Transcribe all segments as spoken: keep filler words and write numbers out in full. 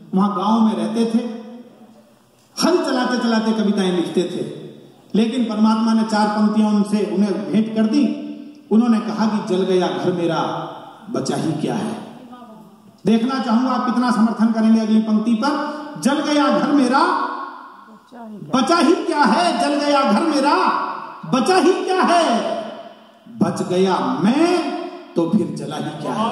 वहां गांव में रहते थे, हल चलाते चलाते कविताएं लिखते थे। लेकिन परमात्मा ने चार पंक्तियां उनसे उन्हें भेंट कर दी। उन्होंने कहा कि जल गया घर मेरा, बचा ही क्या है। देखना चाहूंगा आप कितना समर्थन करेंगे अगली पंक्ति पर। जल गया घर मेरा, बचा ही क्या है। जल गया घर मेरा, बचा ही क्या है। बच गया मैं तो फिर जला ही क्या है।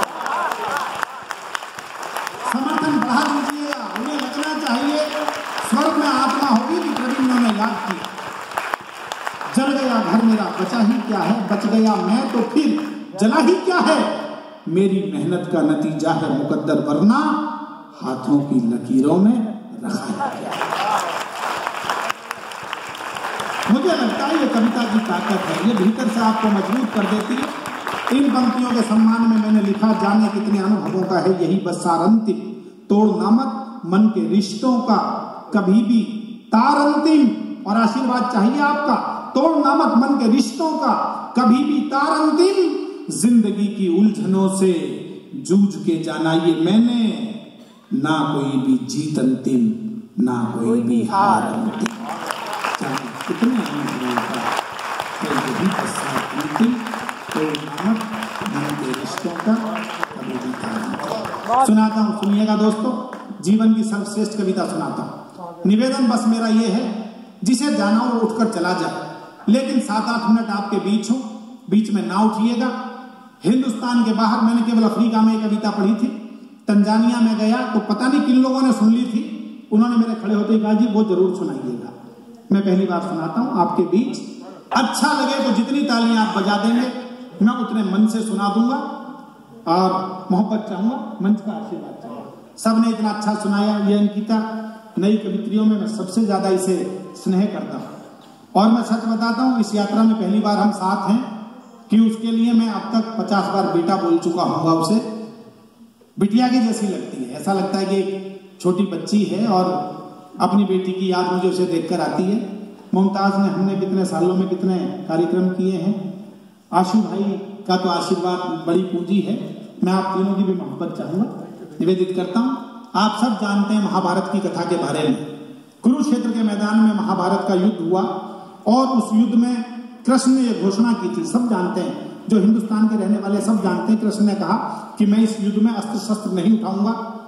समर्थन बढ़ा दीजिएगा। उन्हें लगना चाहिए स्वर्ग में आत्मा होगी कि प्रवीण ने याद की। जल गया घर मेरा, बचा ही क्या है। बच गया मैं तो फिर जला ही क्या है। मेरी मेहनत का नतीजा है मुकद्दर, वरना हाथों की लकीरों में रखा है क्या। मुझे लगता है ये कविता की ताकत है, ये भीतर से आपको मजबूत कर देती है। इन पंक्तियों के सम्मान में मैंने लिखा, जाने कितने अनुभवों का है यही बस सारंतिम। तोड़ नामक मन के रिश्तों का कभी भी तारंतिम। और आशीर्वाद चाहिए आपका। तोड़ नामक मन के रिश्तों का कभी भी तारंतिम। जिंदगी की उलझनों से जूझ के जाना ये मैंने, ना कोई भी जीत अंतिम, ना कोई भी हार अंतिम। कितने अनुभवों का है यही बस सारंतिम। तोड़ नामक मन के रिश्तों का कभी भी तारंतिम। सुनाता हूँ, सुनिएगा दोस्तों, जीवन की सर्वश्रेष्ठ कविता सुनाता हूँ। निवेदन बस मेरा ये है, जिसे जाना वो उठकर चला जाए, लेकिन सात आठ मिनट आपके बीच हो, बीच में ना उठिएगा। हिंदुस्तान के बाहर मैंने केवल अफ्रीका में एक कविता पढ़ी थी। तंजानिया में गया तो पता नहीं किन लोगों ने सुन ली थी। उन्होंने मेरे खड़े होते ही कहा जी वो जरूर सुनाइएगा। मैं पहली बार सुनाता हूँ आपके बीच। अच्छा लगे तो जितनी तालियां आप बजा देंगे मैं उतने मन से सुना दूंगा और मोहब्बत चाहूंगा, मंच का आशीर्वाद चाहूंगा। सबने इतना अच्छा सुनाया। ये अंकिता नई कवित्रियों में मैं सबसे ज्यादा इसे स्नेह करता हूँ। और मैं सच बताता हूँ, इस यात्रा में पहली बार हम साथ हैं कि उसके लिए मैं अब तक पचास बार बेटा बोल चुका हूँगा उसे। बिटिया की जैसी लगती है, ऐसा लगता है कि एक छोटी बच्ची है और अपनी बेटी की याद मुझे उसे देखकर आती है। मुमताज ने हमने कितने सालों में कितने कार्यक्रम किए हैं। आशु भाई का तो आशीर्वाद बड़ी पूंजी है। मैं आप तीनों की भी मोहब्बत चाहूंगा, निवेदित करता हूँ। आप सब जानते हैं महाभारत की कथा के बारे में। कुरुक्षेत्र के मैदान में महाभारत का युद्ध हुआ और उस युद्ध में कृष्ण ने यह घोषणा की थी, सब जानते हैं, जो हिंदुस्तान के रहने वाले सब जानते हैं। कृष्ण ने कहा कि मैं इस युद्ध में अस्त्र शस्त्र नहीं उठाऊंगा।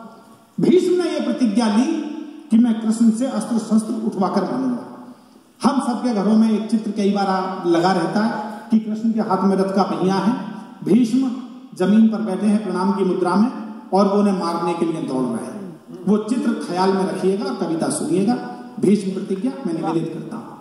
भीष्म ने यह प्रतिज्ञा ली कि मैं कृष्ण से अस्त्र शस्त्र उठवाकर मानूंगा। हम सबके घरों में एक चित्र कई बार लगा रहता है कि कृष्ण के हाथ में रथ का पहिया है, भीष्म जमीन पर बैठे हैं प्रणाम की मुद्रा में और वो उन्हें मारने के लिए दौड़ रहे हैं। वो चित्र ख्याल में रखिएगा और कविता सुनिएगा। भीष्म प्रतिज्ञा मैं निवेदित करता हूं।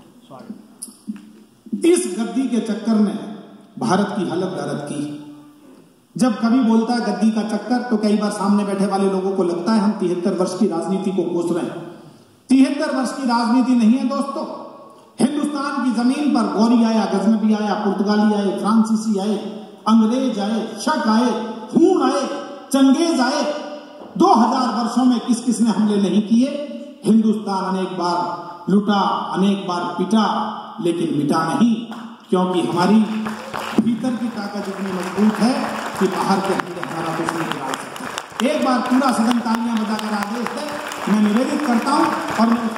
इस गद्दी के चक्कर में भारत की हालत गलत की। जब कभी बोलता है गद्दी का चक्कर तो कई बार सामने बैठे वाले लोगों को लगता है हम तिहत्तर वर्ष की राजनीति को कोस रहे हैं। तिहत्तर वर्ष की राजनीति नहीं है दोस्तों। हिंदुस्तान की जमीन पर गौरी आया, गजनबी आया, पुर्तगाली आए, फ्रांसीसी आए, अंग्रेज आए, शक आए, खून आए, चंगेज आए। दो हजार वर्षों में किस किस ने हमले नहीं किए। हिंदुस्तान अनेक बार लुटा, अनेक बार पिटा, लेकिन मिटा नहीं, क्योंकि हमारी भीतर की ताकत इतनी मजबूत है कि बाहर के हमले हमारा कुछ नहीं बिगाड़ सकते। एक बार पूरा सदन तालियां बजाकर आदेश दे, मैं निवेदित करता हूं और मैं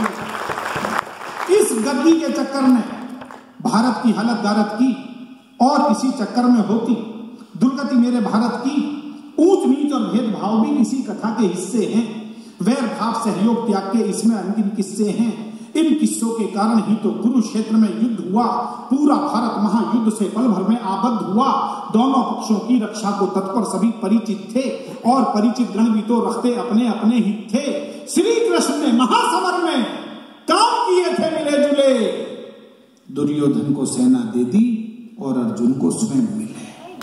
इस गद्दी के चक्कर में भारत की हालत गारत की और इसी चक्कर में होती दुर्गति मेरे भारत की। ऊंच नीच और भेदभाव भी इसी कथा के हिस्से हैं। वैर भाव सहयोग त्याग के इसमें अंतिम किस्से हैं। इन किस्सों के कारण ही तो कुरुक्षेत्र में युद्ध हुआ। पूरा भारत महायुद्ध से पल भर में आबद्ध हुआ। दोनों पक्षों की रक्षा को तत्पर सभी परिचित थे और परिचित गण भी तो रखते अपने अपने ही थे। श्री कृष्ण ने महासमर में काम किए थे मिले जुले। दुर्योधन को सेना दे दी और अर्जुन को स्वयं मिले।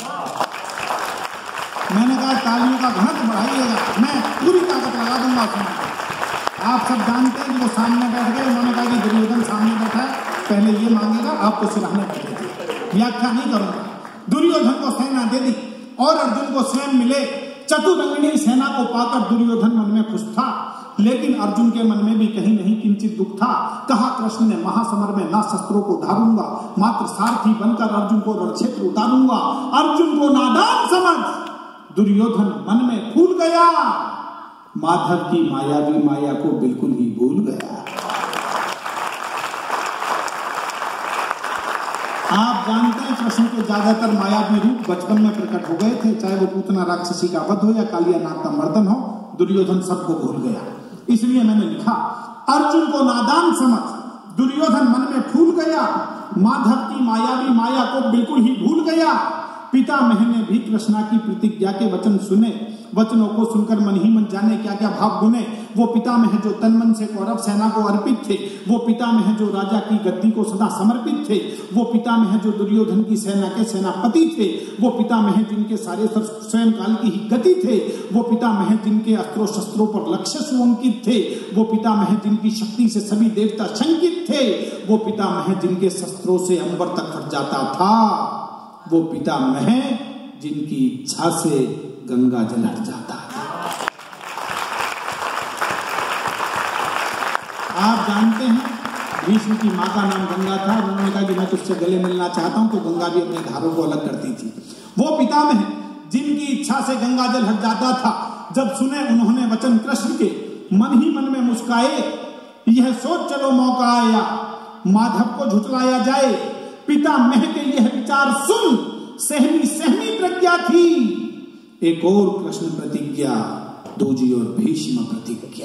मैंने कहा तालियों का घनत्व बढ़ाइएगा, मैं पूरी ताकत लगा दूंगा उसमें। आप सब जानते हैं कि वो सामने बैठ गए। उन्होंने कहा कि दुर्योधन सामने बैठा है, पहले ये मांगेगा, आपको सिराहने बैठे थे। व्याख्या नहीं करूंगा। दुर्योधन को सेना दे दी और अर्जुन को स्वयं मिले। चतुरंगिणी सेना को पाकर दुर्योधन मन में खुश था, लेकिन अर्जुन के मन में भी कहीं नहीं किंचित दुख था। कहा कृष्ण ने महासमर में ना शस्त्रों को धारूंगा, मात्र सारथी बनकर अर्जुन को रणक्षेत्र उतारूंगा। अर्जुन को नादान समझ दुर्योधन मन में फूल गया। माधव की मायावी माया को बिल्कुल ही भूल गया। आप जानते हैं कृष्ण के ज्यादातर मायावी रूप बचपन में प्रकट हो गए थे, चाहे वो पूतना राक्षसी का वध हो या कालिया नाग का मर्दन हो, दुर्योधन सबको भूल गया। इसलिए मैंने लिखा, अर्जुन को नादान समझ, दुर्योधन मन में फूल गया, माधव की मायावी माया को बिल्कुल ही भूल गया। पितामह ने भी कृष्णा की प्रतिज्ञा के वचन सुने, वचनों को सुनकर मन ही मन जाने क्या क्या भाव गुने। वो पितामह जो तन मन से कौरव सेना को अर्पित थे, वो पितामह जो राजा की गद्दी को सदा समर्पित थे, वो पितामह जो दुर्योधन की सेना के सेनापति थे, वो पितामह जिनके सारे स्वयं काल की ही गति थे, वो पितामह जिनके अस्त्रों शस्त्रों पर लक्ष्य सुअंकित थे, वो पितामह जिनकी शक्ति से सभी देवता शंकित थे, वो पितामह जिनके शस्त्रों से अंबर तक फट जाता था, वो पितामह जिनकी इच्छा से गंगा जल हट जाता था। आप जानते हैं भीष्म की मां का नाम गंगा था। उन्होंने कहा कि मैं तुझसे गले मिलना चाहता हूं, तो गंगा भी अपने धारों को अलग करती थी। वो पितामह जिनकी इच्छा से गंगा जल हट जाता था, जब सुने उन्होंने वचन कृष्ण के, मन ही मन में मुस्काए, यह सोच चलो मौका आया, माधव को झुठलाया जाए। पितामह के यह विचार सुन, सहमी सहमी प्रज्ञा थी, एक और कृष्ण प्रतिज्ञा, दूजी और भीष्म प्रतिज्ञा।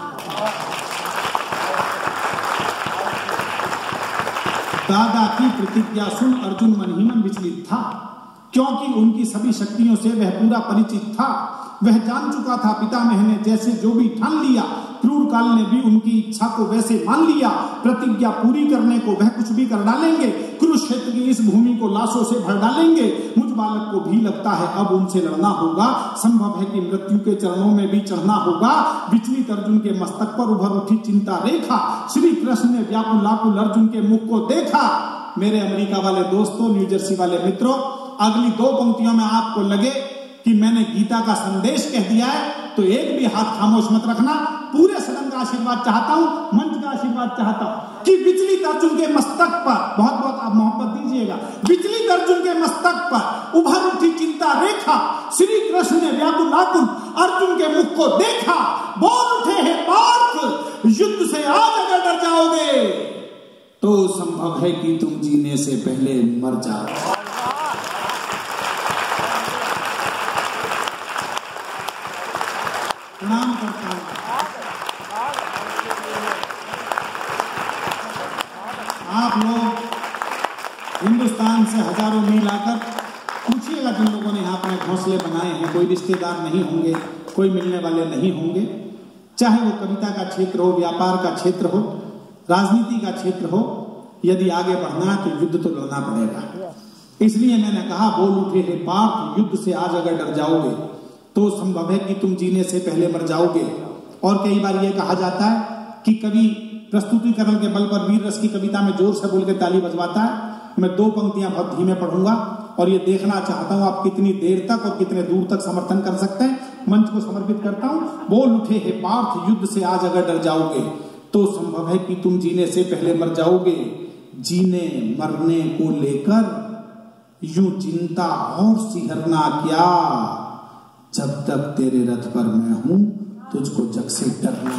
दादा की प्रतिज्ञा सुन अर्जुन मन ही मन विचलित था, क्योंकि उनकी सभी शक्तियों से वह पूरा परिचित था। वह जान चुका था पितामह ने जैसे जो भी ठान लिया, क्रूर काल ने भी उनकी इच्छा को वैसे मान लिया। प्रतिज्ञा पूरी करने को वह कुछ भी कर डालेंगे, कुरुक्षेत्र की इस भूमि को लाशों से भर डालेंगे। मुझ बालक को भी लगता है अब उनसे लड़ना होगा, संभव है कि मृत्यु के चरणों में भी चढ़ना होगा। विचलित अर्जुन के मस्तक पर उभर उठी चिंता रेखा, श्री कृष्ण ने व्याकुल लाकुल अर्जुन के मुख को देखा। मेरे अमेरिका वाले दोस्तों, न्यू जर्सी वाले मित्रों, अगली दो पंक्तियों में आपको लगे कि मैंने गीता का संदेश कह दिया है, तो एक भी हाथ खामोश मत रखना। पूरे सदन का आशीर्वाद चाहता हूं, मंच का आशीर्वाद चाहता हूं कि विचलित अर्जुन के मस्तक पर, बहुत बहुत आप मोहब्बत दीजिएगा, विचलित अर्जुन के मस्तक पर उभर उठी चिंता रेखा, श्री कृष्ण ने व्याकुल आकुल अर्जुन के मुख को देखा, बोल उठे हैं पार्थ, युद्ध से आज अगर डर जाओगे तो संभव है कि तुम जीने से पहले मर जाओ। प्रणाम करता हूं। आप लोग हिंदुस्तान से हजारों मील आकर पूछिएगा, जिन लोगों ने यहाँ अपने घोंसले बनाए हैं, कोई रिश्तेदार नहीं होंगे, कोई मिलने वाले नहीं होंगे। चाहे वो कविता का क्षेत्र हो, व्यापार का क्षेत्र हो, राजनीति का क्षेत्र हो, यदि आगे बढ़ना तो युद्ध तो लड़ना पड़ेगा। इसलिए मैंने कहा, बोल उठे हैं पार्थ, युद्ध से आज अगर डर जाओगे तो संभव है कि तुम जीने से पहले मर जाओगे। और कई बार यह कहा जाता है कि कवि प्रस्तुतिकरण के बल पर वीर रस की कविता में जोर से बोल के ताली बजवाता है। मैं दो पंक्तियां बहुत धीमे पढ़ूंगा और ये देखना चाहता हूं आप कितनी देर तक और कितने दूर तक समर्थन कर सकते हैं। मंच को समर्पित करता हूं। बोल उठे हे पार्थ, युद्ध से आज अगर डर जाओगे तो संभव है कि तुम जीने से पहले मर जाओगे। जीने मरने को लेकर यूं चिंता और सिहरना क्या, जब तक तेरे रथ पर मैं हूं तुझको जग से डरना।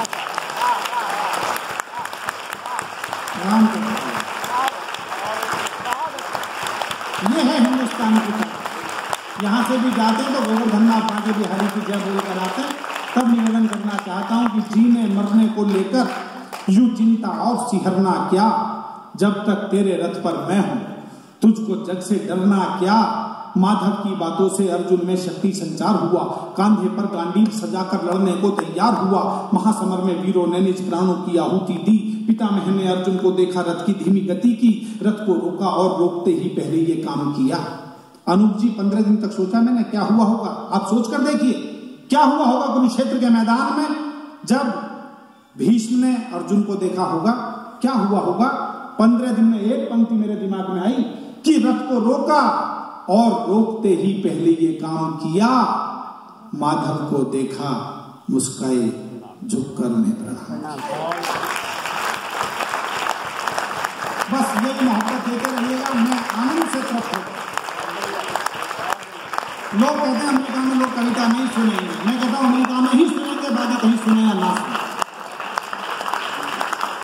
ये है हिंदुस्तान की तरफ। यहां से भी जाते हैं तो गोवर्धन नाथ आगे बिहारी की जय बोलकर आते हैं। तब निवेदन करना चाहता हूं कि जीने मरने को लेकर यूं चिंता और सिहरना क्या, जब तक तेरे रथ पर मैं हूं तुझको जग से डरना क्या। माधव की बातों से अर्जुन में शक्ति संचार हुआ, कांधे पर गांडीव सजाकर लड़ने को तैयार हुआ। महासमर में वीरों ने निज प्राणों की आहुति दी। पितामह ने अर्जुन को देखा, रथ की धीमी गति की, रथ को रोका और रोकते ही पहले ये काम किया। अनूप जी, पंद्रह दिन तक सोचा मैंने क्या हुआ होगा। आप सोच कर देखिए क्या हुआ होगा कुरुक्षेत्र के मैदान में जब भीष्म ने अर्जुन को देखा होगा। क्या हुआ होगा? पंद्रह दिन में एक पंक्ति मेरे दिमाग में आई कि रथ को रोका और रोकते ही पहले ये काम किया। माधव को देखा, मुस्काए, झुककर उन्हें प्रणाम। बस यही मोहब्बत देते रहिएगा, मैं आनंद से तृप्त हूं। लोग कहते हैं अमेरिका में लोग कविता नहीं सुनेंगे, मैं कहता हूं अमेरिका में ही सुनेंगे सुने या ना सुने।